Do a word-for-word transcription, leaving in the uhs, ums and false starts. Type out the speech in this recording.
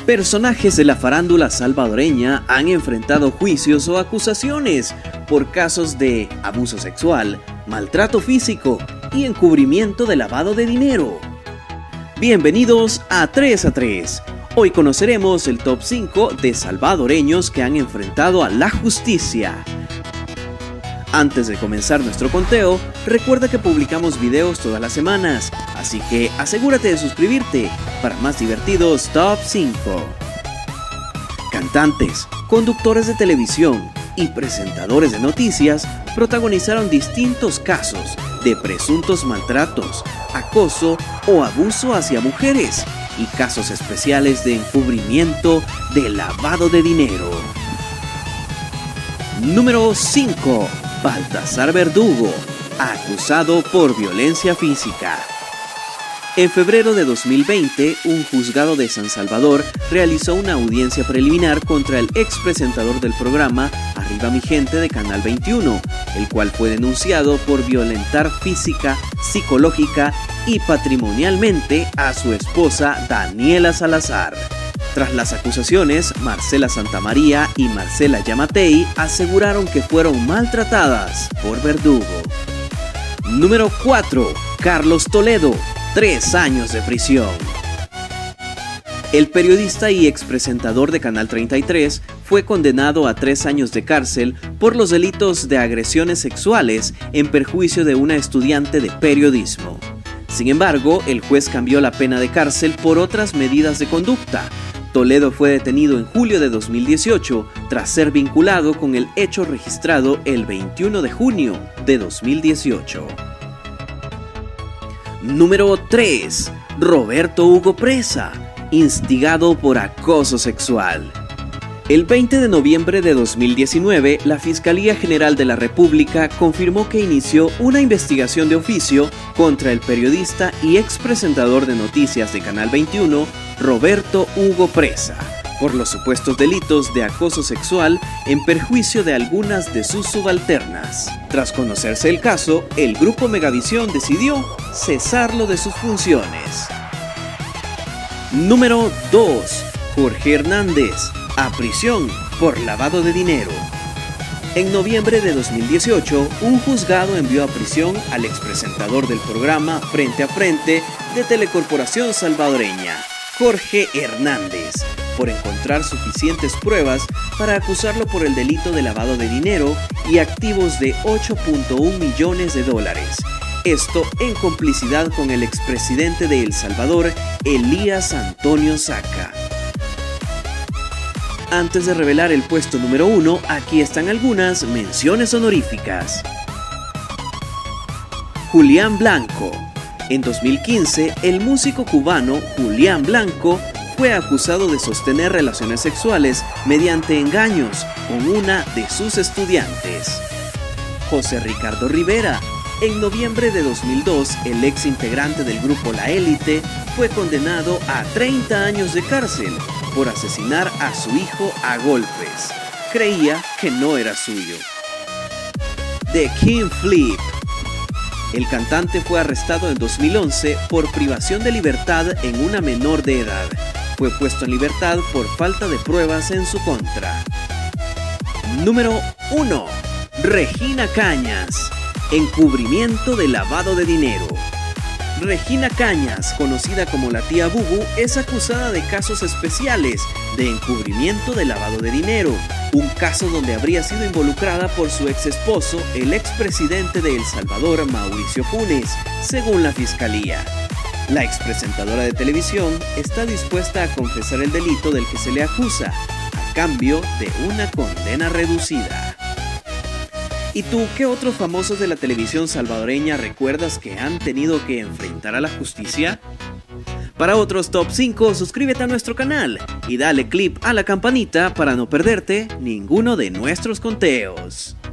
Personajes de la farándula salvadoreña han enfrentado juicios o acusaciones por casos de abuso sexual, maltrato físico y encubrimiento de lavado de dinero. Bienvenidos a tres a tres. Hoy conoceremos el top cinco de salvadoreños que han enfrentado a la justicia. Antes de comenzar nuestro conteo, recuerda que publicamos videos todas las semanas, así que asegúrate de suscribirte para más divertidos top cinco. Cantantes, conductores de televisión y presentadores de noticias protagonizaron distintos casos de presuntos maltratos, acoso o abuso hacia mujeres y casos especiales de encubrimiento de lavado de dinero. Número cinco. Baltasar Verdugo, acusado por violencia física. En febrero de dos mil veinte, un juzgado de San Salvador realizó una audiencia preliminar contra el ex presentador del programa Arriba Mi Gente de Canal veintiuno, el cual fue denunciado por violentar física, psicológica y patrimonialmente a su esposa Daniela Salazar. Tras las acusaciones, Marcela Santamaría y Marcela Yamatei aseguraron que fueron maltratadas por Verdugo. Número cuatro. Carlos Toledo, tres años de prisión. El periodista y expresentador de Canal treinta y tres fue condenado a tres años de cárcel por los delitos de agresiones sexuales en perjuicio de una estudiante de periodismo. Sin embargo, el juez cambió la pena de cárcel por otras medidas de conducta. Toledo fue detenido en julio de dos mil dieciocho tras ser vinculado con el hecho registrado el veintiuno de junio de dos mil dieciocho. Número tres. Roberto Hugo Presa, instigado por acoso sexual. El veinte de noviembre de dos mil diecinueve, la Fiscalía General de la República confirmó que inició una investigación de oficio contra el periodista y expresentador de noticias de Canal veintiuno, Roberto Hugo Presa, por los supuestos delitos de acoso sexual en perjuicio de algunas de sus subalternas. Tras conocerse el caso, el Grupo Megavisión decidió cesarlo de sus funciones. Número dos. Jorge Hernández, a prisión por lavado de dinero. En noviembre de dos mil dieciocho, un juzgado envió a prisión al expresentador del programa Frente a Frente de Telecorporación Salvadoreña, Jorge Hernández, por encontrar suficientes pruebas para acusarlo por el delito de lavado de dinero y activos de ocho punto uno millones de dólares. Esto en complicidad con el expresidente de El Salvador, Elías Antonio Saca. Antes de revelar el puesto número uno, aquí están algunas menciones honoríficas. Julián Blanco. En dos mil quince, el músico cubano Julián Blanco fue acusado de sostener relaciones sexuales mediante engaños con una de sus estudiantes. José Ricardo Rivera. En noviembre de dos mil dos, el ex integrante del grupo La Élite fue condenado a treinta años de cárcel por asesinar a su hijo a golpes. Creía que no era suyo. The King Flip. El cantante fue arrestado en dos mil once por privación de libertad en una menor de edad. Fue puesto en libertad por falta de pruebas en su contra. Número uno. Regina Cañas. Encubrimiento de lavado de dinero. Regina Cañas, conocida como la tía Bubu, es acusada de casos especiales de encubrimiento de lavado de dinero, un caso donde habría sido involucrada por su ex esposo, el expresidente de El Salvador, Mauricio Funes, según la Fiscalía. La expresentadora de televisión está dispuesta a confesar el delito del que se le acusa, a cambio de una condena reducida. ¿Y tú qué otros famosos de la televisión salvadoreña recuerdas que han tenido que enfrentar a la justicia? Para otros top cinco, suscríbete a nuestro canal y dale click a la campanita para no perderte ninguno de nuestros conteos.